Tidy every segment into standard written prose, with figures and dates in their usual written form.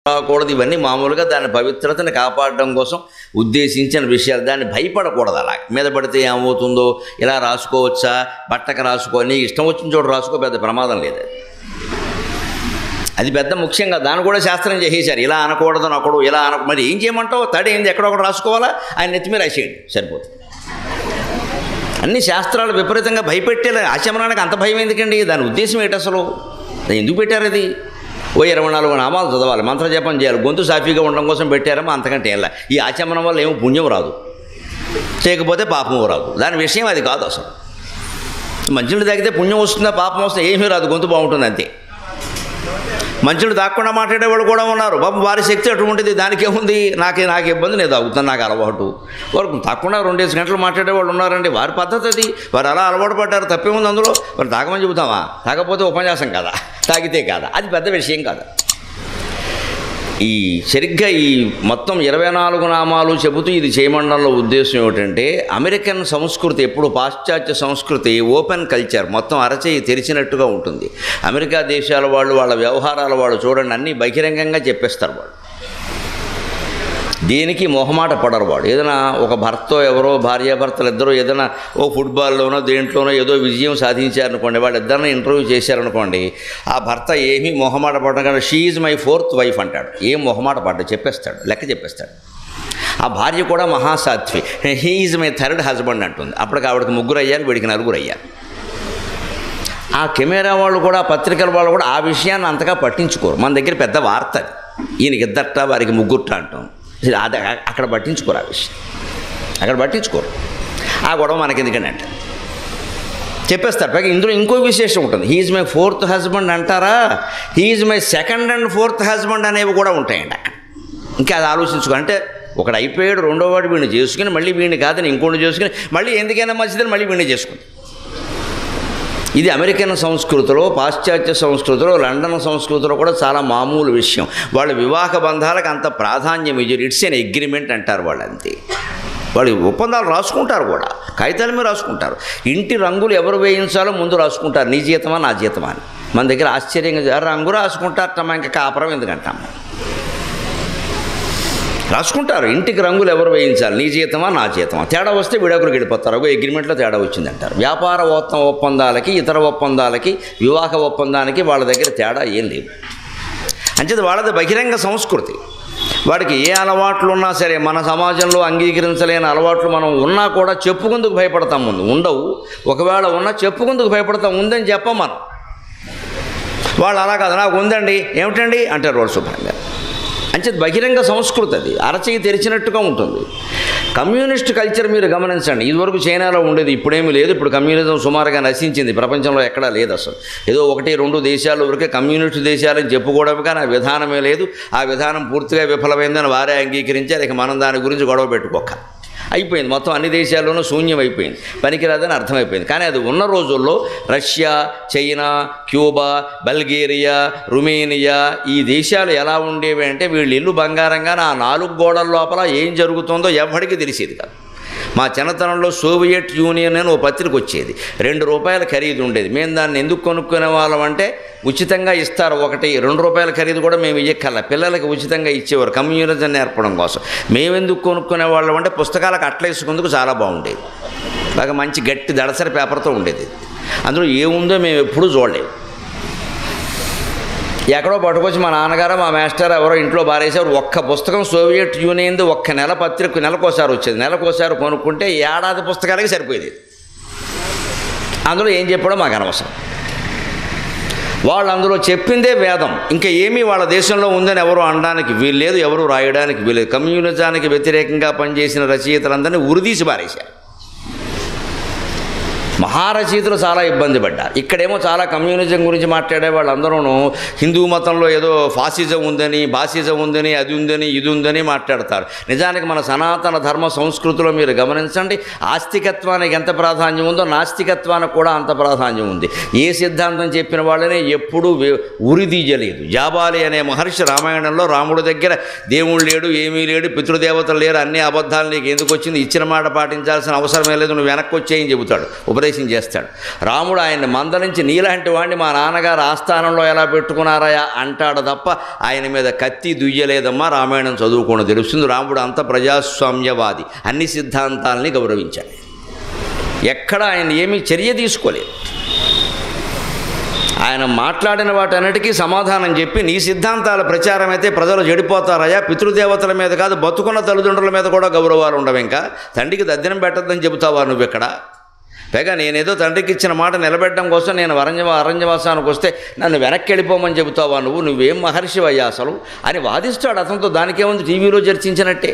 రాకూడదు. ఇవన్నీ మామూలుగా దాని పవిత్రతని కాపాడడం కోసం ఉద్దేశించిన విషయాలు. దాన్ని భయపడకూడదు. అలా మీద పడితే ఏమవుతుందో, ఇలా రాసుకోవచ్చా, బట్టకు రాసుకొని ఇష్టం వచ్చిన చోట రాసుకో, పెద్ద ప్రమాదం లేదు. అది పెద్ద ముఖ్యంగా దాన్ని కూడా శాస్త్రం చేసేశారు. ఇలా అనకూడదు ఒకడు, ఇలా మరి ఏం చేయమంటావు? తడి ఏంది, ఎక్కడొకటి రాసుకోవాలా, ఆయన నెత్తిమీ రాసేయండి సరిపోతుంది. అన్ని శాస్త్రాలు విపరీతంగా భయపెట్టేలా. ఆచమనానికి అంత భయం ఎందుకండి? దాని ఉద్దేశం ఏంటి అసలు? ఎందుకు పెట్టారు అది? 24 నామాలు చదవాలి, మంత్రజపం చేయాలి, గొంతు సాఫీగా ఉండడం కోసం పెట్టారమ్మా, అంతకంటే ఏం. ఈ ఆచమనం వల్ల ఏమో పుణ్యం రాదు, చేయకపోతే పాపము రాదు. దాని విషయం అది కాదు అసలు. మంచినీళ్ళు తాగితే పుణ్యం వస్తుందా, పాపం వస్తుందా? ఏమీ రాదు, గొంతు బాగుంటుంది అంతే. మంచినీళ్ళు తాగకుండా మాట్లాడేవాళ్ళు కూడా ఉన్నారు. పాపం వారి శక్తి అటువంటిది, దానికేముంది, నాకు ఇబ్బంది, నేను తాగుతాను, నాకు అలవాటు. వారు తక్కువ 2 గంటలు మాట్లాడేవాళ్ళు ఉన్నారండి. వారి పద్ధతి అది, వారు అలా అలవాటు పడ్డారు, తప్పేముంది అందులో. వారు తాగమని చెబుతామా? తాగకపోతే ఉపన్యాసం కదా, తాగితే కాదా, అది పెద్ద విషయం కాదు. ఈ సరిగ్గా ఈ మొత్తం 24 నామాలు చెబుతూ ఇది చేయమండంలో ఉద్దేశం ఏమిటంటే, అమెరికన్ సంస్కృతి ఎప్పుడు పాశ్చాత్య సంస్కృతి ఓపెన్ కల్చర్, మొత్తం అరచేయి తెరిచినట్టుగా ఉంటుంది. అమెరికా దేశాల వాళ్ళు వాళ్ళ వ్యవహారాల వాళ్ళు చూడండి, అన్నీ బహిరంగంగా చెప్పేస్తారు. వాళ్ళు దేనికి మొహమాట పడరు. వాడు ఏదైనా ఒక భర్త ఎవరో భార్యాభర్తలు ఇద్దరు ఏదైనా ఓ ఫుట్బాల్లోనో దేంట్లోనో ఏదో విజయం సాధించారనుకోండి, వాళ్ళిద్దరిని ఇంటర్వ్యూ చేశారనుకోండి, ఆ భర్త ఏమీ మొహమాట పడడం కానీ she is my 4th wife అంటాడు. ఏం మొహమాట పడ్డా చెప్పేస్తాడు, లెక్క చెప్పేస్తాడు. ఆ భార్య కూడా మహాసాధ్వి, he is my 3rd husband అంటుంది. అప్పటికి ఆవిడకి 3 అయ్యారు, వీడికి 4 అయ్యారు. ఆ కెమెరా వాళ్ళు కూడా, పత్రికల వాళ్ళు కూడా ఆ విషయాన్ని అంతగా పట్టించుకోరు. మన దగ్గర పెద్ద వార్త అది, ఈయనకి 2 వారికి 3 అంటాం. అది అక్కడ పట్టించుకోరు, ఆ విషయం అక్కడ పట్టించుకోరు. ఆ గొడవ మనకెందుకని అంటే చెప్పేస్తారు. పైగా ఇందులో ఇంకో విశేషం ఉంటుంది. He is my 4th husband అంటారా, he is my 2nd and 4th husband అనేవి కూడా ఉంటాయండి అక్కడ. ఇంకా అది ఆలోచించుకో. అంటే ఒకడు అయిపోయాడు, రెండో వాడు వీడిని చేసుకుని మళ్ళీ వీడిని కాదని ఇంకోటి చేసుకుని మళ్ళీ ఎందుకైనా మంచిదని మళ్ళీ వీడిని చేసుకుని. ఇది అమెరికన్ సంస్కృతిలో, పాశ్చాత్య సంస్కృతిలో, లండన్ సంస్కృతిలో కూడా చాలా మామూలు విషయం. వాళ్ళ వివాహ బంధాలకు అంత ప్రాధాన్యం ఇచ్చారు. ఇట్స్ ఎన్ అగ్రిమెంట్ అంటారు వాళ్ళు, అంతే. వాళ్ళు ఒప్పందాలు రాసుకుంటారు కూడా, కాగితాల మీద రాసుకుంటారు. ఇంటి రంగులు ఎవరు వేయించాలో ముందు రాసుకుంటారు, నీ జీతమా నా జీతమా అని. మన దగ్గర ఆశ్చర్యంగా రంగు రాసుకుంటారమ్మా, ఇంకా కాపురం ఎందుకంటాము, రాసుకుంటారు. ఇంటికి రంగులు ఎవరు వేయించాలి, నీ జీతమా నా జీతమా. తేడా వస్తే విడాకులకు వెళ్ళిపోతారు. ఒక అగ్రిమెంట్లో తేడా వచ్చిందంటారు. వ్యాపార ఒప్పందాలకి, ఇతర ఒప్పందాలకి, వివాహ ఒప్పందానికి వాళ్ళ దగ్గర తేడా ఏం లేదు. అంచేది వాళ్ళది బహిరంగ సంస్కృతి. వాడికి ఏ అలవాట్లు ఉన్నా సరే, మన సమాజంలో అంగీకరించలేని అలవాట్లు మనం ఉన్నా కూడా చెప్పుకుందుకు భయపడతాం. ముందు ఉండవు, ఒకవేళ ఉన్నా చెప్పుకుందుకు భయపడతాం, ఉందని చెప్పం మనం. వాళ్ళు అలా కాదు, నాకు ఉందండి, ఏమిటండి అంటారు వాళ్ళు శుభ్రంగా. అంటే బహిరంగ సంస్కృతి, అది అరచేయి తెరిచినట్టుగా ఉంటుంది. కమ్యూనిస్ట్ కల్చర్ మీరు గమనించండి. ఇదివరకు చైనాలో ఉండేది, ఇప్పుడేమీ లేదు. ఇప్పుడు కమ్యూనిజం సుమారుగా నశించింది, ప్రపంచంలో ఎక్కడా లేదు అసలు. ఏదో 1-2 దేశాల వరకే కమ్యూనిస్ట్ దేశాలని చెప్పుకోవడం, కానీ ఆ విధానమే లేదు. ఆ విధానం పూర్తిగా విఫలమైందని వారే అంగీకరించారు. ఇక మనం దాని గురించి గొడవ పెట్టుకోక అయిపోయింది. మొత్తం అన్ని దేశాల్లోనూ శూన్యం అయిపోయింది, పనికిరాదని అర్థమైపోయింది. కానీ అది ఉన్న రోజుల్లో Russia, China, Cuba, Bulgaria, Romania ఈ దేశాలు ఎలా ఉండేవి అంటే, వీళ్ళు ఇల్లు బంగారంగా ఆ 4 గోడల లోపల ఏం జరుగుతుందో ఎవరికి తెలిసేది కాదు. మా చిన్నతనంలో సోవియట్ యూనియన్ అని ఓ పత్రిక వచ్చేది, ₹2 ఖరీదు ఉండేది. మేము దాన్ని ఎందుకు కొనుక్కునే వాళ్ళం అంటే, ఉచితంగా ఇస్తారు, 1-2 ఖరీదు కూడా మేము ఇయ్యక్కర్లా, పిల్లలకి ఉచితంగా ఇచ్చేవారు, కమ్యూనిజం నేర్పడం కోసం. మేము ఎందుకు కొనుక్కునే వాళ్ళం అంటే, పుస్తకాలకు అట్లేసుకుందుకు చాలా బాగుండేది. బాగా మంచి గట్టి దడసరి పేపర్తో ఉండేది. అందులో ఏముందో మేము ఎప్పుడూ చూడలేదు. ఎక్కడో పట్టుకొచ్చి మా నాన్నగారు, మా మాస్టర్ ఎవరో ఇంట్లో బారేసారు. ఒక్క పుస్తకం సోవియట్ యూనియన్ది 1 నెల పత్రిక, నెలకోసారి వచ్చేది. నెలకోసారి కొనుక్కుంటే ఏడాది పుస్తకాలకి సరిపోయేది. అందులో ఏం చెప్పాడో మాకు అనవసరం. వాళ్ళు అందులో చెప్పిందే వేదం, ఇంకా ఏమీ వాళ్ళ దేశంలో ఉందని ఎవరు అనడానికి వీల్లేదు, ఎవరు రాయడానికి వీల్లేదు. కమ్యూనిజానికి వ్యతిరేకంగా పనిచేసిన రచయితలందరినీ ఉరిదీసి బారేశారు. మహారచయితలు చాలా ఇబ్బంది పడ్డారు. ఇక్కడేమో చాలా కమ్యూనిజం గురించి మాట్లాడే వాళ్ళందరూ హిందూ మతంలో ఏదో ఫాసిజం ఉందని, బాసిజం ఉందని, అది ఉందని, ఇది ఉందని మాట్లాడతారు. నిజానికి మన సనాతన ధర్మ సంస్కృతిలో మీరు గమనించండి, ఆస్తికత్వానికి ఎంత ప్రాధాన్యం ఉందో నాస్తికత్వానికి కూడా అంత ప్రాధాన్యం ఉంది. ఏ సిద్ధాంతం చెప్పిన వాళ్ళనే ఎప్పుడూ ఉరిదీయలేదు. జాబాలి అనే మహర్షి రామాయణంలో రాముడి దగ్గర దేవుడు లేడు, ఏమీ లేడు, పితృదేవతలు లేరు, అన్ని అబద్ధాలు నీకు ఎందుకు వచ్చింది, ఇచ్చిన మాట పాటించాల్సిన అవసరమే లేదు, నువ్వు వెనక్కి వచ్చేయని చెబుతాడు. ఉపదేశం ఉపదేశం చేస్తాడు. రాముడు ఆయన్ని మందలించి నీలాంటి వాడిని మా నాన్నగారు ఆస్థానంలో ఎలా పెట్టుకున్నారయా అంటాడు తప్ప ఆయన మీద కత్తి దుయ్యలేదమ్మా, రామాయణం చదువుకోవడం తెలుస్తుంది. రాముడు అంత ప్రజాస్వామ్యవాది, అన్ని సిద్ధాంతాలని గౌరవించాడు. ఎక్కడ ఆయన ఏమీ చర్య తీసుకోలేదు. ఆయన మాట్లాడిన వాటన్నిటికీ సమాధానం చెప్పి నీ సిద్ధాంతాల ప్రచారం అయితే ప్రజలు చెడిపోతారయా, పితృదేవతల మీద కాదు బతుకున్న తల్లిదండ్రుల మీద కూడా గౌరవాలు ఉండవు, ఇంకా తండ్రికి దద్దనం పెట్టద్దని చెబుతావా నువ్వు ఇక్కడ? పైగా నేనేదో తండ్రికి ఇచ్చిన మాట నిలబెట్టడం కోసం నేను అరణ్యవాసానికి వస్తే నన్ను వెనక్కి వెళ్ళిపోమని చెబుతావా నువ్వేం మహర్షివయ్యా అసలు అని వాదిస్తాడు అతనితో. దానికేముంది, టీవీలో చర్చించినట్టే.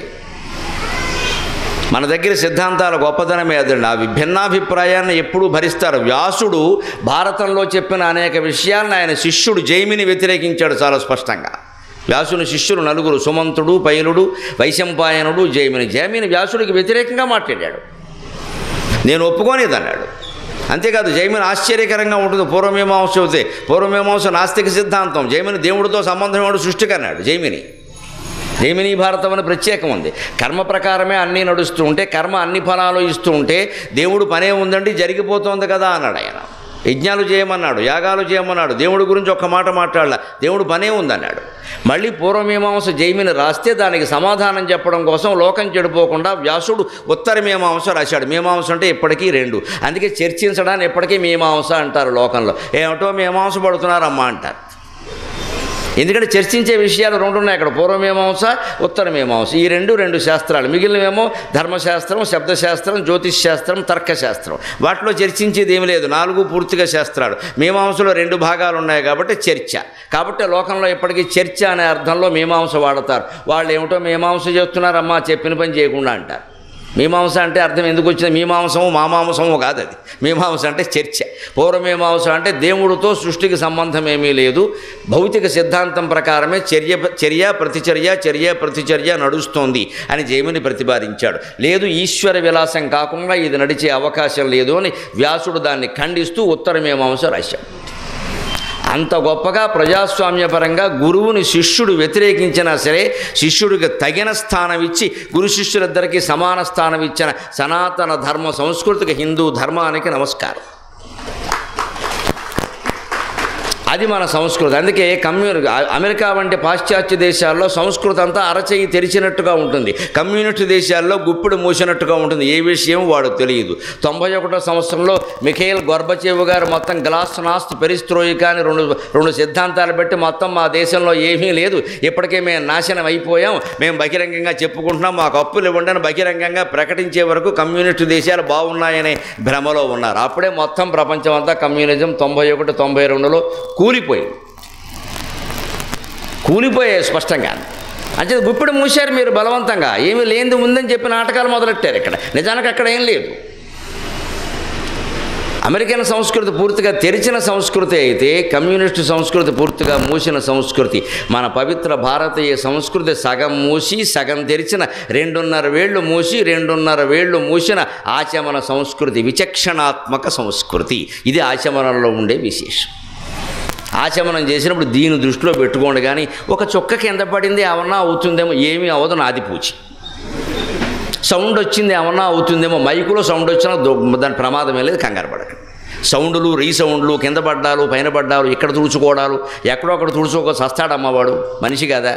మన దగ్గర సిద్ధాంతాల గొప్పతనమే అదండి. ఆ భిన్నాభిప్రాయాన్ని ఎప్పుడూ భరిస్తారు. వ్యాసుడు భారతంలో చెప్పిన అనేక విషయాలను ఆయన శిష్యుడు జైమిని వ్యతిరేకించాడు చాలా స్పష్టంగా. వ్యాసుని శిష్యులు నలుగురు, సుమంతుడు, పైలుడు, వైశంపాయనుడు, జైమిని వ్యాసుడికి వ్యతిరేకంగా మాట్లాడాడు. నేను ఒప్పుకోనేదన్నాడు. అంతేకాదు జైమిని ఆశ్చర్యకరంగా ఉంటుంది. పూర్వమీమాంస చెబితే పూర్వమీమాంస నాస్తిక సిద్ధాంతం, జైమిని దేవుడితో సంబంధం వాడు సృష్టికన్నాడు. జైమిని భారతం అని ప్రత్యేకం ఉంది. కర్మ ప్రకారమే అన్నీ నడుస్తూ ఉంటే, కర్మ అన్ని ఫలాలు ఇస్తూ ఉంటే దేవుడు పనే ఉందండి జరిగిపోతుంది కదా అన్నాడు ఆయన. యజ్ఞాలు చేయమన్నాడు, యాగాలు చేయమన్నాడు, దేవుడి గురించి ఒక్క మాట మాట్లాడలా, దేవుడు పనే ఉందన్నాడు. మళ్ళీ పూర్వమీమాంస జైమిని రాస్తే దానికి సమాధానం చెప్పడం కోసం లోకం చెడిపోకుండా వ్యాసుడు ఉత్తర మీమాంస రాశాడు. మీమాంస అంటే ఇప్పటికీ 2, అందుకే చర్చించడాన్ని ఇప్పటికీ మీమాంస అంటారు లోకంలో. ఏమిటో మీమాంస పడుతున్నారమ్మా అంటారు. ఎందుకంటే చర్చించే విషయాలు 2 ఉన్నాయి అక్కడ, పూర్వమీమాంస ఉత్తర మీమాంస. ఈ రెండు శాస్త్రాలు, మిగిలినవేమో ధర్మశాస్త్రం, శబ్దశాస్త్రం, జ్యోతిష్ శాస్త్రం, తర్కశాస్త్రం. వాటిలో చర్చించేది ఏమి లేదు, 4 పూర్తిగా శాస్త్రాలు. మీమాంసలో 2 భాగాలు ఉన్నాయి కాబట్టి చర్చ. కాబట్టి లోకంలో ఇప్పటికీ చర్చ అనే అర్థంలో మీమాంస వాడతారు. వాళ్ళు ఏమిటో మీమాంస చేస్తున్నారమ్మా చెప్పిన పని చేయకుండా అంటారు. మీమాంస అంటే అర్థం ఎందుకు వచ్చింది, మీమాంసము మామాంసము కాదు, అది మీమాంస అంటే చర్చ. పూర్వమీమాంస అంటే దేవుడితో సృష్టికి సంబంధం ఏమీ లేదు, భౌతిక సిద్ధాంతం ప్రకారమే చర్య ప్రతిచర్య నడుస్తోంది అని జైమిని ప్రతిపాదించాడు. లేదు, ఈశ్వర విలాసం కాకుండా ఇది నడిచే అవకాశం లేదు అని వ్యాసుడు దాన్ని ఖండిస్తూ ఉత్తరమీమాంస రాశాడు. అంత గొప్పగా ప్రజాస్వామ్యపరంగా గురువుని శిష్యుడు వ్యతిరేకించినా సరే శిష్యుడికి తగిన స్థానం ఇచ్చి గురు శిష్యులిద్దరికీ సమాన స్థానం ఇచ్చిన సనాతన ధర్మ సంస్కృతికి, హిందూ ధర్మానికి నమస్కారం. అది మన సంస్కృతి. అందుకే అమెరికా వంటి పాశ్చాత్య దేశాల్లో సంస్కృతి అంతా అరచేయి తెరిచినట్టుగా ఉంటుంది, కమ్యూనిస్ట్ దేశాల్లో గుప్పిడు మూసినట్టుగా ఉంటుంది. ఏ విషయం వాడు తెలియదు. 91వ సంవత్సరంలో మిఖైల్ గోర్బచేవ్ గారు మొత్తం గ్లాస్ నాస్త్ పెరిస్ట్రోయికా అని రెండు సిద్ధాంతాలు పెట్టి మొత్తం మా దేశంలో ఏమీ లేదు, ఇప్పటికే మేము నాశనం అయిపోయాం, మేము బహిరంగంగా చెప్పుకుంటున్నాం, మాకు అప్పులు ఇవ్వండి అని బహిరంగంగా ప్రకటించే వరకు కమ్యూనిస్టు దేశాలు బాగున్నాయనే భ్రమలో ఉన్నారు. అప్పుడే మొత్తం ప్రపంచం అంతా కమ్యూనిజం 91, 92లో కూలిపోయాయి స్పష్టంగా. అంటే గుప్పిడి మూసారు మీరు బలవంతంగా, ఏమీ లేనిది ఉందని చెప్పి నాటకాలు మొదలెట్టారు. ఇక్కడ నిజానికి అక్కడ ఏం లేదు. అమెరికన్ సంస్కృతి పూర్తిగా తెరిచిన సంస్కృతి అయితే కమ్యూనిస్టు సంస్కృతి పూర్తిగా మూసిన సంస్కృతి. మన పవిత్ర భారతీయ సంస్కృతి సగం మూసి సగం తెరిచిన, 2.5 వేళ్ళు మూసి 2.5 వేళ్ళు మూసిన ఆచమన సంస్కృతి, విచక్షణాత్మక సంస్కృతి. ఇది ఆచమనంలో ఉండే విశేషం. ఆచమనం చేసినప్పుడు దీని దృష్టిలో పెట్టుకోండి. కానీ ఒక చుక్క కింద పడింది ఏమన్నా అవుతుందేమో, ఏమీ అవ్వదు, నాది పూచి. సౌండ్ వచ్చింది ఏమన్నా అవుతుందేమో, మైకులో సౌండ్ వచ్చినా దాని ప్రమాదమే లేదు, కంగారు పడకండి. సౌండ్లు, రీసౌండ్లు, కింద పడ్డాలు, పైన పడ్డాలు, ఇక్కడ తుడుచుకోవడాలు, ఎక్కడొక్కడ తుడుచుకో సస్తాడమ్మవాడు మనిషి కదా.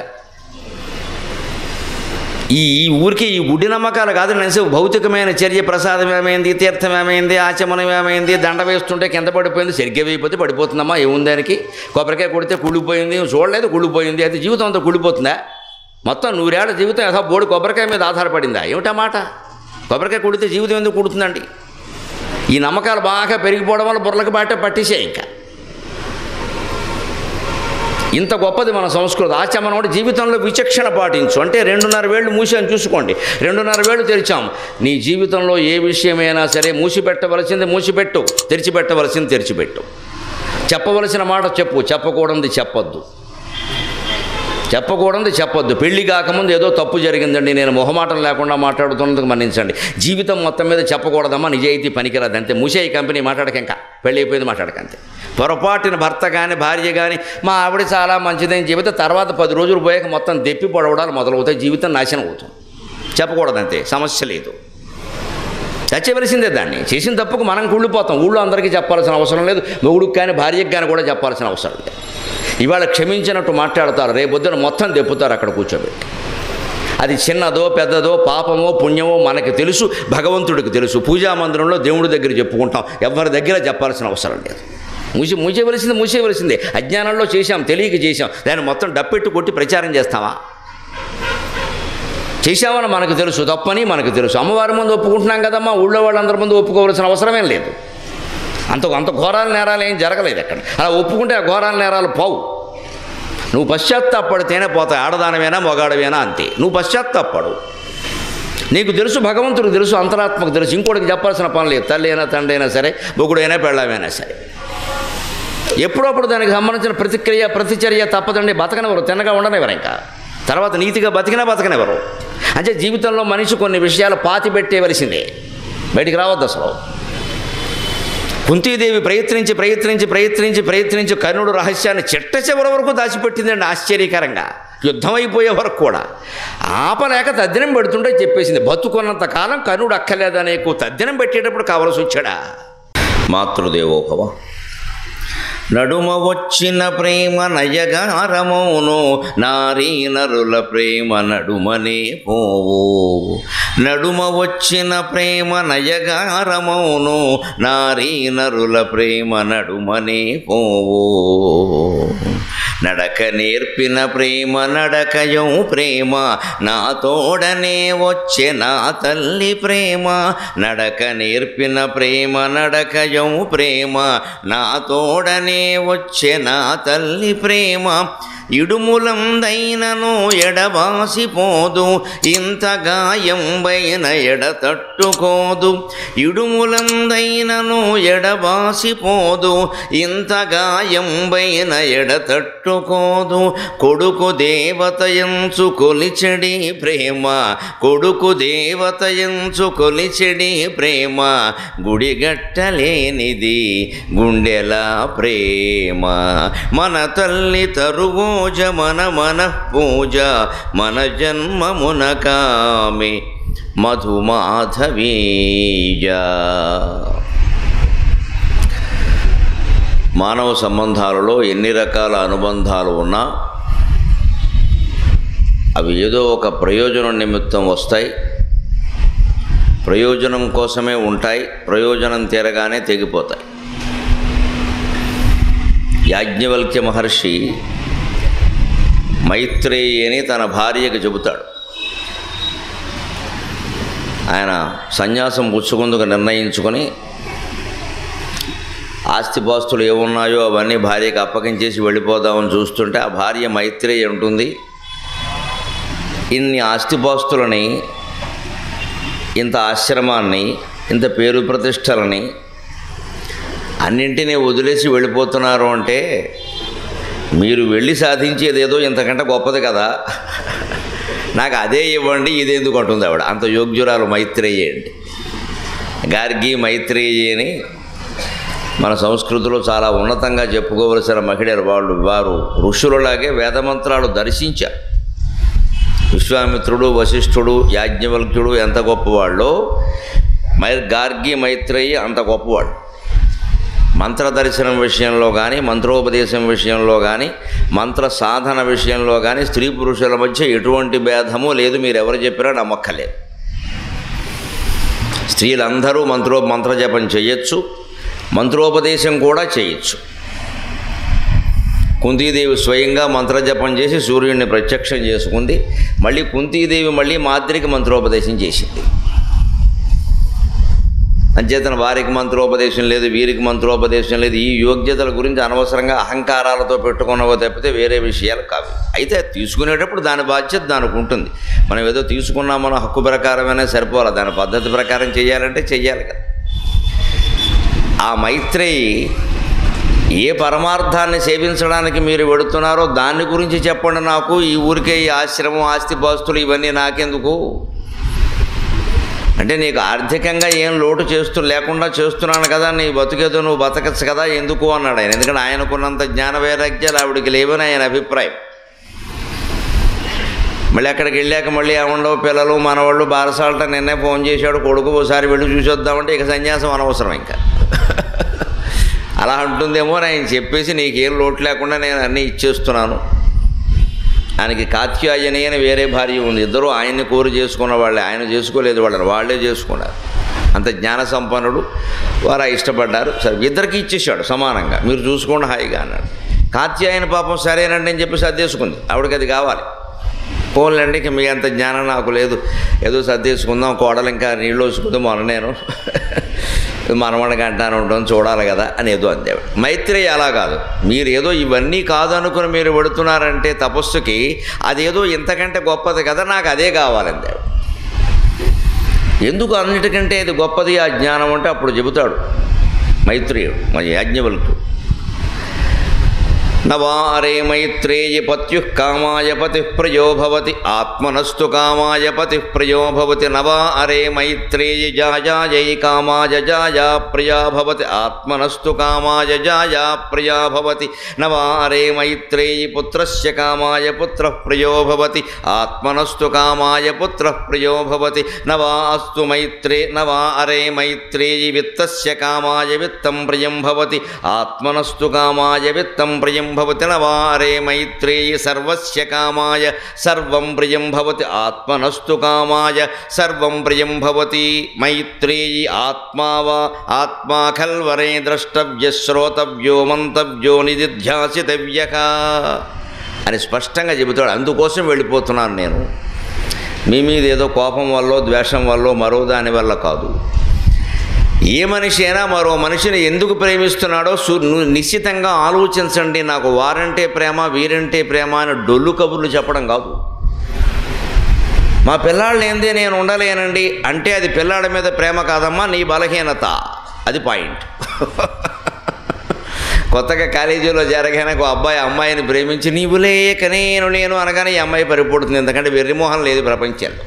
ఈ ఊరికి ఈ గుడ్డి నమ్మకాలు కాదు. నేను భౌతికమైన చర్య, ప్రసాదం ఏమైంది, తీర్థం ఏమైంది, ఆచమనం ఏమైంది, దండ వేస్తుంటే కింద పడిపోయింది, సరిగ్గా వేయిపోతే పడిపోతుందమ్మా, ఏముంది దానికి, కొబ్బరికాయ కొడితే కుళ్ళిపోయింది, చూడలేదు కుళ్ళిపోయింది, అయితే జీవితం అంతా కుళ్ళిపోతుందా? మొత్తం 100 ఏళ్ల జీవితం ఏదో బోడి కొబ్బరికాయ మీద ఆధారపడిందా? ఏమిటా మాట? కొబ్బరికాయ కుడితే జీవితం ఎందుకు కుడుతుందండి? ఈ నమ్మకాలు బాగా పెరిగిపోవడం వల్ల బుర్రలకు బాటే పట్టేసే. ఇంకా ఇంత గొప్పది మన సంస్కృతి. ఆచమనం అంటే జీవితంలో విచక్షణ పాటించు. అంటే 2.5 వేళ్ళు మూసాను చూసుకోండి, 2.5 వేళ్ళు తెరిచాం. నీ జీవితంలో ఏ విషయమైనా సరే మూసిపెట్టవలసింది మూసిపెట్టు, తెరిచిపెట్టవలసింది తెరిచిపెట్టు. చెప్పవలసిన మాట చెప్పు, చెప్పకూడదు చెప్పొద్దు. పెళ్లి కాకముందు ఏదో తప్పు జరిగిందండి, నేను మొహమాటం లేకుండా మాట్లాడుతున్నందుకు మన్నించండి. జీవితం మొత్తం మీద చెప్పకూడదమ్మా, నిజాయితీ పనికిరాదు, అంతే. మూసే ఈ కంపెనీ మాట్లాడక, ఇంకా పెళ్ళి అయిపోయింది మాట్లాడకంతే. పొరపాటున భర్త కానీ భార్య కానీ మా ఆవిడ చాలా మంచిదని చెబితే తర్వాత 10 రోజులు పోయాక మొత్తం దెప్పి పొడవడాలు మొదలవుతాయి, జీవితం నాశనం అవుతుంది. చెప్పకూడదంతే, సమస్య లేదు. చచ్చవలసిందే. దాన్ని చేసిన తప్పుకు మనం కుళ్ళిపోతాం. ఊళ్ళో అందరికీ చెప్పాల్సిన అవసరం లేదు, మొగుడికి కానీ భార్యకి కానీ కూడా చెప్పాల్సిన అవసరం లేదు. ఇవాళ క్షమించినట్టు మాట్లాడతారు, రేపొద్దున మొత్తం దెప్పుతారు అక్కడ కూర్చోబెట్టి. అది చిన్నదో పెద్దదో పాపమో పుణ్యమో మనకి తెలుసు, భగవంతుడికి తెలుసు. పూజా మందిరంలో దేవుడి దగ్గర చెప్పుకుంటాం, ఎవరి దగ్గర చెప్పాల్సిన అవసరం లేదు. మూసేవలసిందే. అజ్ఞానంలో చేశాం, తెలియక చేశాం, దాన్ని మొత్తం డప్పెట్టు కొట్టి ప్రచారం చేస్తావా? చేశామని మనకు తెలుసు, తప్పని మనకు తెలుసు. అమ్మవారి ముందు ఒప్పుకుంటున్నాం కదమ్మా, ఊళ్ళో వాళ్ళందరి ముందు ఒప్పుకోవాల్సిన అవసరమేం లేదు. అంత ఘోరాల నేరాలు ఏం జరగలేదు అక్కడ. అలా ఒప్పుకుంటే ఆ ఘోరాల నేరాలు పోవు. నువ్వు పశ్చాత్తాపడితేనే పోతాయి. ఆడదానమేనా మొగాడవేనా అంతే. నువ్వు పశ్చాత్తాపడు. నీకు తెలుసు, భగవంతుడికి తెలుసు, అంతరాత్మకు తెలుసు. ఇంకోటికి చెప్పాల్సిన పని లేదు. తల్లి అయినా తండ్రి అయినా సరే, మొగుడైనా పెళ్ళామైనా సరే, ఎప్పుడప్పుడు దానికి సంబంధించిన ప్రతిచర్య తప్పదండి. బతకనివ్వరు, తిన్నగా ఉండనివ్వరు. ఇంకా తర్వాత నీతిగా బతకనివ్వరు. అంటే జీవితంలో మనిషి కొన్ని విషయాలు పాతి పెట్టేవలసిందే, బయటికి రావద్దు అసలు. కుంతీదేవి ప్రయత్నించి కర్ణుడు రహస్యాన్ని చిట్ట చివరి వరకు దాచిపెట్టిందండి. ఆశ్చర్యకరంగా యుద్ధం అయిపోయే వరకు కూడా ఆపలేక తద్దినం పెడుతుంటే చెప్పేసింది. బతుకున్నంత కాలం కర్ణుడు అక్కర్లేదనే తద్దినం పెట్టేటప్పుడు కావలసి వచ్చాడా? మాతృదేవోభవ. నడుమ వచ్చిన ప్రేమ నయగారమౌను, నారీ నరుల ప్రేమ నడుమనే పోవు. నడుమ వచ్చిన ప్రేమ నయగారమౌను, నారీ నరుల ప్రేమ నడుమనే పోవు. నడక నేర్పిన ప్రేమ నడకయం ప్రేమ, నా తోడనే వచ్చే నా తల్లి ప్రేమ. నడక నేర్పిన ప్రేమ నడకయం ప్రేమ, నా తోడనే వచ్చే నా తల్లి ప్రేమ. ఇడుములందైనను ఎడబాసిపోదు, ఇంత గాయంబైన ఎడతట్టుకోదు. ఇడుములందైనను ఎడబాసిపోదు, ఇంత గాయంబైన ఎడతట్టుకోదు. కొడుకు దేవతయంచు కొలిచెడి ప్రేమ, కొడుకు దేవతయంచు కొలిచెడి ప్రేమ. గుడిగట్టలేనిది గుండెల ప్రేమ. మన తల్లి తరువోజ మన పూజ, మన జన్మమున కామి మధుమాధవీజ. మానవ సంబంధాలలో ఎన్ని రకాల అనుబంధాలు ఉన్నా అవి ఏదో ఒక ప్రయోజనం నిమిత్తం వస్తాయి, ప్రయోజనం కోసమే ఉంటాయి, ప్రయోజనం తీరగానే తెగిపోతాయి. యాజ్ఞవల్క్య మహర్షి మైత్రేయి అని తన భార్యకు చెబుతాడు. ఆయన సన్యాసం పుచ్చుకుందుకు నిర్ణయించుకొని ఆస్తిపాస్తులు ఏమున్నాయో అవన్నీ భార్యకు అప్పగించేసి వెళ్ళిపోదామని చూస్తుంటే ఆ భార్య మైత్రేయి ఉంటుంది, ఇన్ని ఆస్తిపాస్తులని, ఇంత ఆశ్రమాన్ని, ఇంత పేరు ప్రతిష్టలని అన్నింటినీ వదిలేసి వెళ్ళిపోతున్నారు అంటే మీరు వెళ్ళి సాధించేదేదో ఇంతకంటే గొప్పది కదా, నాకు అదే ఇవ్వండి, ఇదేందుకు అంటుంది ఆవిడ. అంత యోగ్యురాలు మైత్రేయి అండి. గార్గి మైత్రేయి అని మన సంస్కృతిలో చాలా ఉన్నతంగా చెప్పుకోవలసిన మహిళలు. వారు ఋషులలాగే వేదమంత్రాలు దర్శించారు. విశ్వామిత్రుడు, వశిష్ఠుడు, యాజ్ఞవల్క్యుడు ఎంత గొప్పవాళ్ళో గార్గి మైత్రేయి అంత గొప్పవాడు. మంత్ర దర్శనం విషయంలో కానీ, మంత్రోపదేశం విషయంలో కానీ, మంత్ర సాధన విషయంలో కానీ స్త్రీ పురుషుల మధ్య ఎటువంటి భేదము లేదు. మీరు ఎవరు చెప్పినా నమ్మక్కలేదు. స్త్రీలందరూ మంత్రజపం చేయొచ్చు, మంత్రోపదేశం కూడా చేయొచ్చు. కుంతీదేవి స్వయంగా మంత్రజపం చేసి సూర్యుడిని ప్రత్యక్షం చేసుకుంది. మళ్ళీ కుంతీదేవి మాద్రికి మంత్రోపదేశం చేసింది. అంచేతన వారికి మంత్రోపదేశం లేదు, వీరికి మంత్రోపదేశం లేదు. ఈ యోగ్యతల గురించి అనవసరంగా అహంకారాలతో పెట్టుకున్నవో తప్పితే వేరే విషయాలు కావు. అయితే తీసుకునేటప్పుడు దాని బాధ్యత దానికి ఉంటుంది. మనం ఏదో తీసుకున్నామన్న హక్కు ప్రకారమైనా సరిపోవాలి, దాని పద్ధతి ప్రకారం చేయాలంటే చెయ్యాలి కదా. ఆ మైత్రేయి ఏ పరమార్థాన్ని సేవించడానికి మీరు వెడుతున్నారో దాని గురించి చెప్పండి నాకు. ఈ ఊరికే ఈ ఆశ్రమం, ఆస్తిపాస్తులు ఇవన్నీ నాకెందుకు అంటే, నీకు ఆర్థికంగా ఏం లోటు లేకుండా చేస్తున్నాను కదా, నీ బతుకేదో నువ్వు బతకచ్చు కదా, ఎందుకు అన్నాడు ఆయన. ఎందుకంటే ఆయనకున్నంత జ్ఞాన వైరాగ్యాలు ఆవిడికి లేవని ఆయన అభిప్రాయం. మళ్ళీ అక్కడికి వెళ్ళాక మళ్ళీ ఏమండవు పిల్లలు మనవాళ్ళు బారసాలట నిన్నే ఫోన్ చేశాడు కొడుకు ఒకసారి వెళ్ళి చూసొద్దామంటే ఇక సన్యాసం అనవసరం ఇంకా అలా అంటుందేమో ఆయన చెప్పేసి నీకేం లోటు లేకుండా నేను అన్నీ ఇచ్చేస్తున్నాను. ఆయనకి కాత్యాయని అని వేరే భార్య ఉంది. ఇద్దరు ఆయన్ని కోరి చేసుకున్న వాళ్ళే, ఆయన చేసుకోలేదు, వాళ్ళే చేసుకున్నారు. అంత జ్ఞాన సంపన్నుడు. వారు ఇష్టపడ్డారు. సరే ఇద్దరికి ఇచ్చేసాడు సమానంగా, మీరు చూసుకోండి హాయిగా అన్నాడు. కాత్యాయని పాపం సరేనండి అని చెప్పి సర్దేసుకుంది. ఆవిడకి అది కావాలి. పోన్లండి ఇక మీ అంత జ్ఞానం నాకు లేదు, ఏదో సర్దేసుకుందాం, కోడలు ఇంకా నీళ్ళు వేసుకుందాం, మొన్న నేను మనవడికి అంటాను ఉంటాం చూడాలి కదా అని ఏదో అందేవాడు. మైత్రేయి అలా కాదు. మీరు ఏదో ఇవన్నీ కాదనుకుని మీరు పెడుతున్నారంటే తపస్సుకి అదేదో ఇంతకంటే గొప్పది కదా, నాకు అదే కావాలందేవాడు. ఎందుకు అన్నిటికంటే ఇది గొప్పది ఆ జ్ఞానం అంటే అప్పుడు చెబుతాడు మైత్రేయుడు, మన యాజ్ఞవల్క్యుడు. నవారే మైత్రేయ పత్యుః కామాయ పతిః ప్రయో భవతి ఆత్మనస్తు కామాయ పతిః ప్రయో భవతి. నవా అరే మైత్రేయ జాయాయై కామాయ జాయా ప్రియా భవతి ఆత్మనస్తు కామాయ జాయా ప్రియా భవతి. నవా అరే మైత్రేయ పుత్రస్య కామాయ పుత్రః ప్రయో భవతి ఆత్మనస్తు కామాయ పుత్రః ప్రయో భవతి. నవా అరే మైత్రేయ విత్తస్య కామాయ విత్తం ప్రియం భవతి ఆత్మనస్తు కామాయ విత్తం ప్రియం భవతి. నవారే మైత్రేయి సర్వస్య కామాయ సర్వం ప్రియం భవతి ఆత్మనస్తు కామాయ సర్వం ప్రియం భవతి. మైత్రేయి ఆత్మా ఖల్వరే ద్రష్టవ్య శ్రోతవ్యో మంతవ్యో నిదిధ్యాసితవ్యః అని స్పష్టంగా చెబుతాడు. అందుకోసం వెళ్ళిపోతున్నాను నేను. మీ మీద ఏదో కోపం వల్ల ద్వేషం వల్ల మరో దాని వల్ల కాదు. ఏ మనిషి అయినా మరో మనిషిని ఎందుకు ప్రేమిస్తున్నాడో నిశ్చితంగా ఆలోచించండి. నాకు వారంటే ప్రేమ వీరంటే ప్రేమ అని డొల్లు కబుర్లు చెప్పడం కాదు. మా పిల్లాళ్ళు ఏందే నేను ఉండలేనండి అంటే అది పిల్లాడి మీద ప్రేమ కాదమ్మా, నీ బలహీనత. అది పాయింట్. కొత్తగా కాలేజీలో జరగానే ఒక అబ్బాయి అమ్మాయిని ప్రేమించి నీవు లేక నేను అనగానే ఈ అమ్మాయి పరిపడుతుంది. ఎందుకంటే వెర్రిమోహం లేదు ప్రపంచంలో.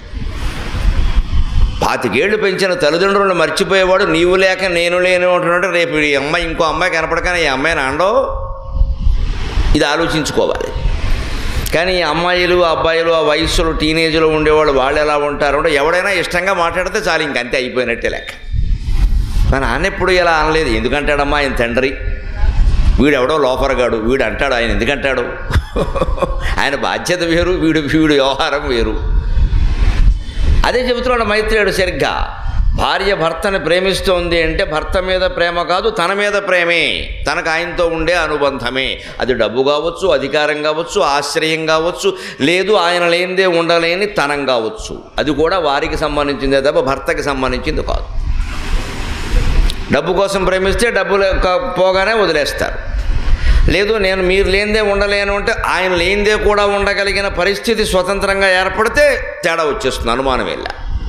25 ఏళ్ళు పెంచిన తల్లిదండ్రులను మర్చిపోయేవాడు నీవు లేక నేను లేను అంటున్నాడు. రేపు ఈ అమ్మాయి ఇంకో అమ్మాయి కనపడగానే ఈ అమ్మాయిని అండో, ఇది ఆలోచించుకోవాలి. కానీ ఈ అమ్మాయిలు అబ్బాయిలు ఆ వయస్సులో టీనేజ్లో ఉండేవాళ్ళు వాళ్ళు ఎలా ఉంటారు అంటే ఎవడైనా ఇష్టంగా మాట్లాడితే చాలు ఇంకంతే అయిపోయినట్టే లెక్క. కానీ ఆయన ఎప్పుడు ఇలా అనలేదు. ఎందుకంటాడమ్మా ఆయన తండ్రి, వీడెవడో లోపరగాడు, వీడు అంటాడు. ఆయన ఎందుకంటాడు? ఆయన బాధ్యత వేరు, వీడు వ్యవహారం వేరు. అదే చెబుతున్నాడు మైత్రేయుడు సరిగ్గా. భార్య భర్తని ప్రేమిస్తోంది అంటే భర్త మీద ప్రేమ కాదు, తన మీద ప్రేమే, తనకు ఆయనతో ఉండే అనుబంధమే. అది డబ్బు కావచ్చు, అధికారం కావచ్చు, ఆశ్రయం కావచ్చు, లేదు ఆయన లేనిదే ఉండలేని తనం కావచ్చు. అది కూడా వారికి సంబంధించిందే తప్ప భర్తకి సంబంధించింది కాదు. డబ్బు కోసం ప్రేమిస్తే డబ్బులు పోగానే వదిలేస్తారు. లేదు నేను మీరు లేనిదే ఉండలేను అంటే ఆయన లేనిదే కూడా ఉండగలిగిన పరిస్థితి స్వతంత్రంగా ఏర్పడితే తేడా వచ్చేస్తుంది, అనుమానం వెళ్ళా.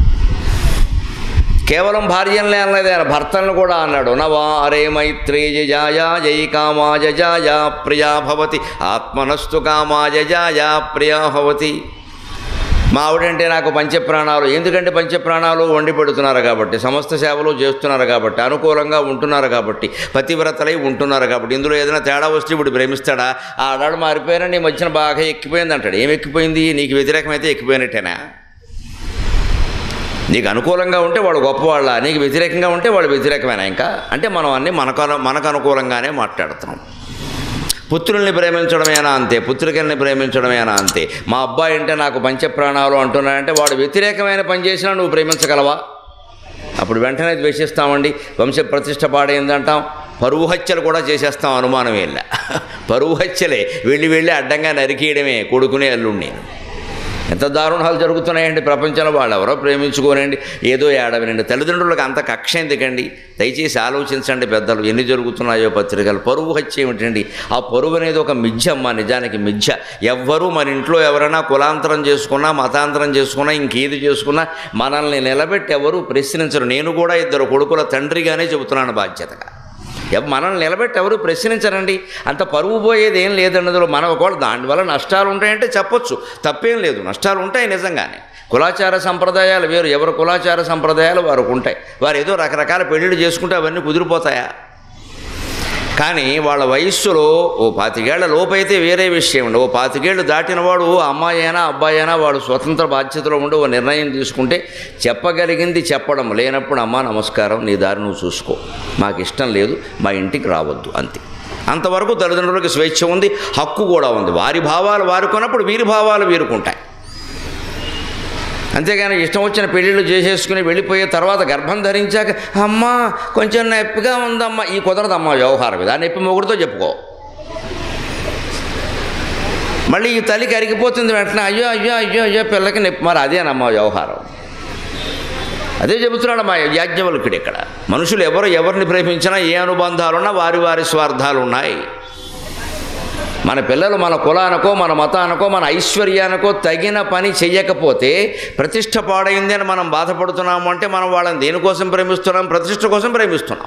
కేవలం భార్యలనే అనలేదు ఆయన, భర్తలను కూడా అన్నాడు. నవా అరే మైత్రేయ జాయా జై కామాయ జాయా ప్రియా భవతి ఆత్మనస్తు కామాయ జాయా ప్రియా భవతి. మా ఆవిడంటే నాకు పంచప్రాణాలు. ఎందుకంటే పంచప్రాణాలు వండి పెడుతున్నారు కాబట్టి, సమస్త సేవలు చేస్తున్నారు కాబట్టి, అనుకూలంగా ఉంటున్నారు కాబట్టి, పతివ్రతలై ఉంటున్నారు కాబట్టి. ఇందులో ఏదైనా తేడా వస్తే ఇప్పుడు ప్రేమిస్తాడా? ఆ ఆడాడు మారిపోయారని నీ మధ్యన బాగా ఎక్కిపోయింది అంటాడు. ఏం ఎక్కిపోయింది? నీకు వ్యతిరేకమైతే ఎక్కిపోయినట్టేనా? నీకు అనుకూలంగా ఉంటే వాడు గొప్పవాళ్ళ, నీకు వ్యతిరేకంగా ఉంటే వాడు వ్యతిరేకమేనా? ఇంకా అంటే మనం అన్నీ మనకు అనుకూలంగానే మాట్లాడుతున్నాం. పుత్రుల్ని ప్రేమించడమేనా అంతే, పుత్రికల్ని ప్రేమించడమేనా అంతే. మా అబ్బాయి అంటే నాకు పంచప్రాణాలు అంటున్నాడంటే వాడు వ్యతిరేకమైన పని చేసినా నువ్వు ప్రేమించగలవా? అప్పుడు వెంటనే ద్వేషిస్తామండి, వంశ ప్రతిష్ట పాడైందంటాం, పరువు హత్యలు కూడా చేసేస్తాం, అనుమానం వెళ్ళ. పరువు హత్యలే, వెళ్ళి అడ్డంగా నరికేయడమే కొడుకునే అల్లుణ్ణి. ఎంత దారుణాలు జరుగుతున్నాయండి ప్రపంచంలో. వాళ్ళు ఎవరో ప్రేమించుకోనండి, ఏదో ఏడవనండి. తల్లిదండ్రులకు అంత కక్ష ఎందుకండి? దయచేసి ఆలోచించండి పెద్దలు, ఎన్ని జరుగుతున్నాయో పత్రికలు. పరువు హత్య ఏమిటండి? ఆ పరువు అనేది ఒక మిథ్య అమ్మా, నిజానికి మిథ్య. ఎవ్వరూ మన ఇంట్లో ఎవరైనా కులాంతరం చేసుకున్నా, మతాంతరం చేసుకున్నా, ఇంకేది చేసుకున్నా మనల్ని నిలబెట్టి ఎవరూ ప్రశ్నించరు. నేను కూడా 2 కొడుకుల తండ్రిగానే చెబుతున్నాను బాధ్యతగా. మనల్ని నిలబెట్టి ఎవరు ప్రశ్నించరండి. అంత పరువు పోయేది ఏం లేదన్నదిలో. మనం ఒకవేళ దానివల్ల నష్టాలు ఉంటాయంటే చెప్పొచ్చు, తప్పేం లేదు. నష్టాలు ఉంటాయి నిజంగానే. కులాచార సంప్రదాయాలు వేరు, ఎవరు కులాచార సంప్రదాయాలు వారికి ఉంటాయి. వారు ఏదో రకరకాల పెళ్ళిళ్ళు చేసుకుంటే అవన్నీ కుదిరిపోతాయా? కానీ వాళ్ళ వయస్సులో ఓ 25 ఏళ్ల లోపైతే వేరే విషయం ఉండి, ఓ 25 ఏళ్ళు దాటినవాడు అమ్మాయి అయినా అబ్బాయి అయినా వాడు స్వతంత్ర బాధ్యతలో ఉండి ఓ నిర్ణయం తీసుకుంటే చెప్పగలిగింది చెప్పడం, లేనప్పుడు అమ్మా నమస్కారం నీ దారి నువ్వు చూసుకో, మాకు ఇష్టం లేదు, మా ఇంటికి రావద్దు, అంతే. అంతవరకు తల్లిదండ్రులకు స్వేచ్ఛ ఉంది, హక్కు కూడా ఉంది. వారి భావాలు వారుకున్నప్పుడు వీరి భావాలు వీరుకుంటాయి. అంతేగాని ఇష్టం వచ్చిన పెళ్ళిళ్ళు చేసేసుకుని వెళ్ళిపోయే తర్వాత గర్భం ధరించాక అమ్మా కొంచెం నొప్పిగా ఉందమ్మా, ఈ కుదరదమ్మా వ్యవహారం ఇది. ఆ నొప్పి మొగుడితో చెప్పుకో. మళ్ళీ ఈ తల్లికి అరిగిపోతుంది, వెంటనే అయ్యో అయ్యో అయ్యో అయ్యో పిల్లకి నొప్పి, మరి అదేనమ్మా వ్యవహారం. అదే చెబుతున్నాడు మా యాజ్ఞవల్కుడు ఇక్కడ. మనుషులు ఎవరిని ప్రేమించినా ఏ అనుబంధాలున్నా వారి వారి స్వార్థాలు ఉన్నాయి. మన పిల్లలు మన కులానికో మన మతానికో మన ఐశ్వర్యానికో తగిన పని చెయ్యకపోతే ప్రతిష్ట పాడైంది అని మనం బాధపడుతున్నాము అంటే మనం వాళ్ళని దేనికోసం ప్రేమిస్తున్నాం? ప్రతిష్ట కోసం ప్రేమిస్తున్నాం.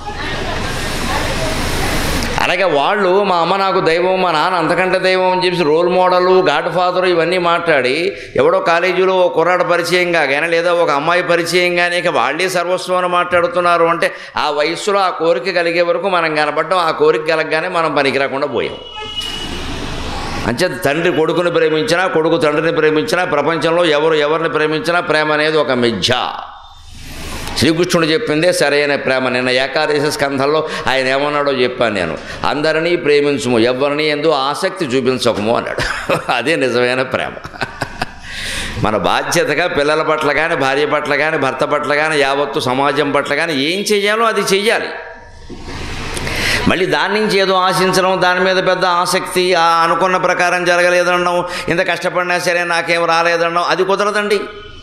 అలాగే వాళ్ళు మా అమ్మ నాకు దైవం, మా నాన్న అంతకంటే దైవం అని చెప్పి రోల్ మోడలు, గాడ్ ఫాదరు ఇవన్నీ మాట్లాడి ఎవడో కాలేజీలో ఓ కుర్రాడు పరిచయం కాగానే లేదా ఒక అమ్మాయి పరిచయం కానీ ఇక వాళ్ళే సర్వస్వం అని మాట్లాడుతున్నారు అంటే ఆ వయస్సులో ఆ కోరిక కలిగే వరకు మనం కనపడ్డం, ఆ కోరిక కలగగానే మనం పనికి రాకుండా పోయాం. అంచేత తండ్రి కొడుకుని ప్రేమించినా కొడుకు తండ్రిని ప్రేమించినా ప్రపంచంలో ఎవరిని ప్రేమించినా ప్రేమ అనేది ఒక మిథ్య. శ్రీకృష్ణుడు చెప్పిందే సరైన ప్రేమ. నిన్న ఏకాదశి స్కంధంలో ఆయన ఏమన్నాడో చెప్పాను నేను. అందరినీ ప్రేమించుము, ఎవరిని ఎందు ఆసక్తి చూపించకము అన్నాడు. అదే నిజమైన ప్రేమ. మన బాధ్యతగా పిల్లల పట్ల కానీ భార్య పట్ల కానీ భర్త పట్ల కానీ యావత్తు సమాజం పట్ల కానీ ఏం చెయ్యాలో అది చెయ్యాలి. మళ్ళీ దాని నుంచి ఏదో ఆశించడం, దాని మీద పెద్ద ఆసక్తి, ఆ అనుకున్న ప్రకారం జరగలేదనడం, ఇంత కష్టపడినా సరే నాకేం రాలేదనడం, అది కుదరదండి.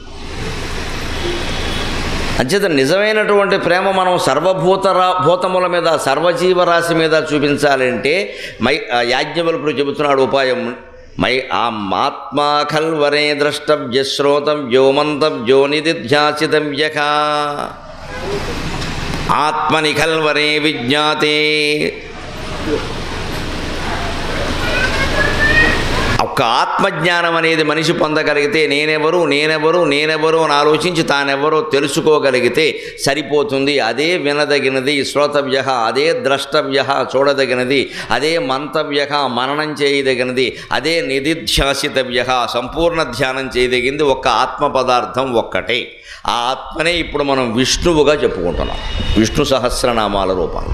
అంచేత నిజమైనటువంటి ప్రేమ మనం భూతముల మీద సర్వజీవరాశి మీద చూపించాలంటే యాజ్ఞవల్కుడు చెబుతున్నాడు ఉపాయం. ఆత్మా ఖల్వరే ద్రష్టవ్య శ్రోతవ్యో మంతవ్యో నిదిధ్యాసితవ్యః ఆత్మని ఖల్వరే విజ్ఞాతే. ఒక్క ఆత్మజ్ఞానం అనేది మనిషి పొందగలిగితే నేనెవరు అని ఆలోచించి తానెవరో తెలుసుకోగలిగితే సరిపోతుంది. అదే వినదగినది శ్రోతవ్య, అదే ద్రష్టవ్య చూడదగినది, అదే మంతవ్య మననం చేయదగినది, అదే నిదిధ్యాసితవ్య సంపూర్ణ ధ్యానం చేయదగింది ఒక్క ఆత్మ పదార్థం ఒక్కటే. ఆ ఆత్మనే ఇప్పుడు మనం విష్ణువుగా చెప్పుకుంటున్నాం, విష్ణు సహస్రనామాల రూపంలో.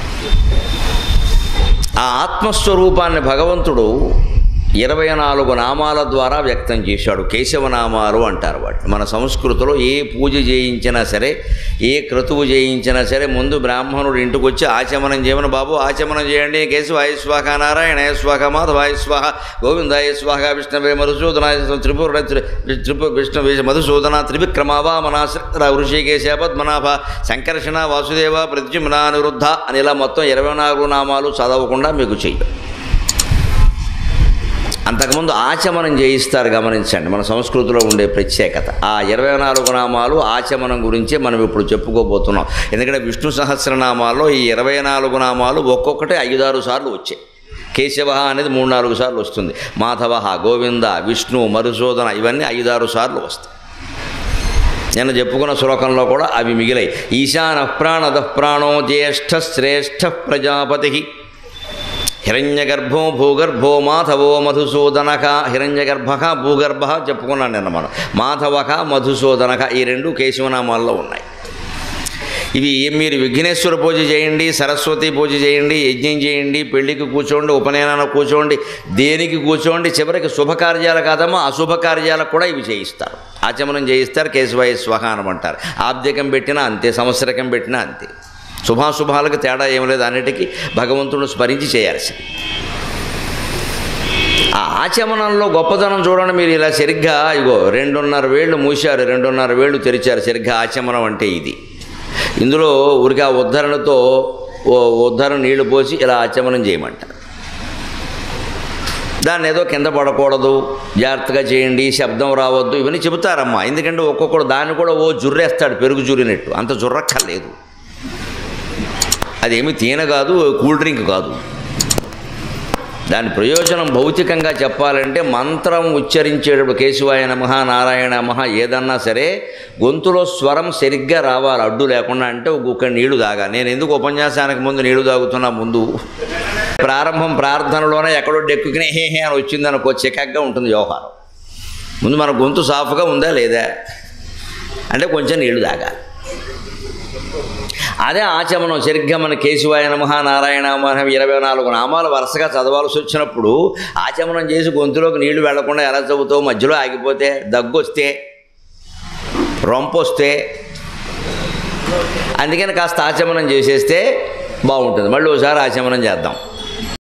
ఆ ఆత్మస్వరూపాన్ని భగవంతుడు 24 నామాల ద్వారా వ్యక్తం చేశాడు. కేశవనామాలు అంటారు వాటిని. మన సంస్కృతిలో ఏ పూజ చేయించినా సరే, ఏ క్రతువు చేయించినా సరే ముందు బ్రాహ్మణుడు ఇంటికి వచ్చి ఆచమనం చేయమని, బాబు ఆచమనం చేయండి, కేశవాయ స్వాహ, నారాయణాయ స్వాహ, మాధవాయ స్వాహ, గోవిందాయ స్వాహ, విష్ణవే మధుసూదనాయ విష్ణు మధుసూదన త్రివిక్రమ వామనాశ్ర ఋషికేశ పద్మనాభ సంకర్షణ వాసుదేవ ప్రద్యుమ్న అనిరుద్ధ అని ఇలా మొత్తం 24 నామాలు చదవకుండా మీకు చెయ్యం. అంతకుముందు ఆచమనం చేయిస్తారు. గమనించండి మన సంస్కృతిలో ఉండే ప్రత్యేకత. ఆ 24 నామాలు ఆచమనం గురించే మనం ఇప్పుడు చెప్పుకోబోతున్నాం. ఎందుకంటే విష్ణు సహస్రనామాల్లో ఈ 24 నామాలు ఒక్కొక్కటి 5-6 సార్లు వచ్చాయి. కేశవ అనేది 3-4 సార్లు వస్తుంది. మాధవ, గోవింద, విష్ణు, మధుసూదన ఇవన్నీ 5-6 సార్లు వస్తాయి. నేను చెప్పుకున్న శ్లోకంలో కూడా అవి మిగిలాయి. ఈశాన ప్రాణద ప్రాణో జ్యేష్ఠ శ్రేష్ఠ ప్రజాపతి హిరణ్యగర్భో భూగర్భో మాధవో మధుసూదనక. హిరణ్యగర్భ భూగర్భ చెప్పుకున్నాను నిన్న మనం. మాధవక మధుసూదనక ఈ 2 కేశవనామాల్లో ఉన్నాయి. ఇవి మీరు విఘ్నేశ్వర పూజ చేయండి, సరస్వతి పూజ చేయండి, యజ్ఞం చేయండి, పెళ్లికి కూర్చోండి, ఉపనయనానికి కూర్చోండి, దేనికి కూర్చోండి, చివరికి శుభకార్యాలు కాదమ్మా అశుభకార్యాలకు కూడా ఇవి చేయిస్తారు. ఆచమనం చేయిస్తారు, కేశవాయ స్వాహ అనమంటారు. ఆబ్దికం పెట్టినా అంతే, సంవత్సరకం పెట్టినా అంతే. శుభాశుభాలకు తేడా ఏం లేదు, అన్నిటికీ భగవంతుడు స్మరించి చేయాల్సింది. ఆ ఆచమనంలో గొప్పతనం చూడండి. మీరు ఇలా సరిగ్గా 2.5 వేళ్ళు మూశారు, 2.5 వేళ్ళు తెరిచారు. సరిగ్గా ఆచమనం అంటే ఇది. ఇందులో ఊరికే ఆ ఉద్ధరణతో ఉద్ధరణ నీళ్లు పోసి ఇలా ఆచమనం చేయమంటారు. దాన్ని ఏదో కింద పడకూడదు, జాగ్రత్తగా చేయండి, శబ్దం రావద్దు ఇవన్నీ చెబుతారమ్మా. ఎందుకంటే ఒక్కొక్కడు దాన్ని కూడా జుర్రేస్తాడు, పెరుగు జుర్రినట్టు. అంత జుర్రక్కర్లేదు. అదేమి తేనె కాదు, కూల్ డ్రింక్ కాదు. దాని ప్రయోజనం భౌతికంగా చెప్పాలంటే మంత్రం ఉచ్చరించేటప్పుడు కేశవాయ నమః నారాయణ నమః ఏదన్నా సరే గొంతులో స్వరం సరిగ్గా రావాలి, అడ్డు లేకుండా. అంటే ఒక గుక్క నీళ్లు తాగాలి. నేను ఎందుకు ఉపన్యాసానికి ముందు నీళ్లు తాగుతున్నా? ముందు ప్రారంభం ప్రార్థనలోనే ఎక్కడో డెక్కుకుని హే హే అని వచ్చిందనుకో, చికాగ్గా ఉంటుంది వ్యవహారం. ముందు మన గొంతు సాఫ్గా ఉందా లేదా అంటే కొంచెం నీళ్లు తాగాలి. అదే ఆచమనం. సరిగ్గా మన కేశవాయ నమః నారాయణ నమః 24 నామాలు వరుసగా చదవాల్సి వచ్చినప్పుడు ఆచమనం చేసి గొంతులోకి నీళ్లు వెళ్లకుండా ఎలా చదువుతావు? మధ్యలో ఆగిపోతే, దగ్గొస్తే, రొంపొస్తే. అందుకని కాస్త ఆచమనం చేసేస్తే బాగుంటుంది. మళ్ళీ ఒకసారి ఆచమనం చేద్దాం.